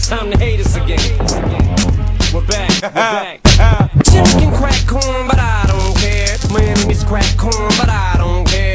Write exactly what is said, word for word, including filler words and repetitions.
It's time to hate us again. We're back, we're back. Jim can crack corn, but I don't care. My enemies crack corn, but I don't care.